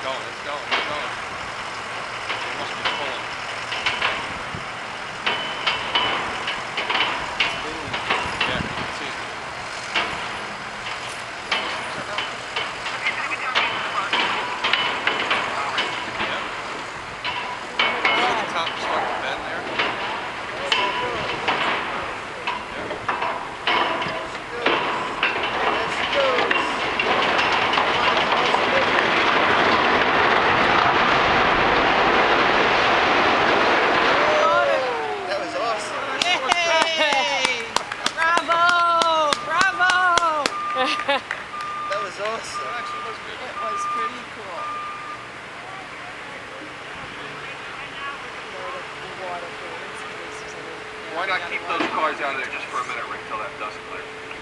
going, it's going, it's going. It must be pulling. It's moving. Yeah, you can see. Top starting to bend there. That was awesome. Yay! Bravo! Bravo! That was awesome. That actually was good. It was pretty cool. Why not keep those cars out of there just for a minute, Rick, till that dust clears?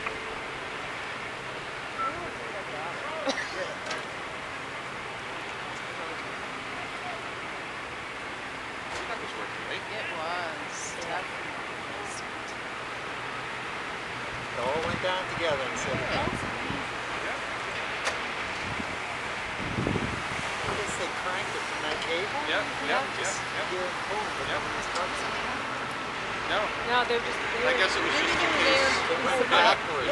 That was working, right? It was. It all went down together instead of That's Yeah. I guess they cranked it from that cable. Yeah. Here and boom, but nobody's touching it. No. No, they're just. I guess it was just in there. case. It went backwards.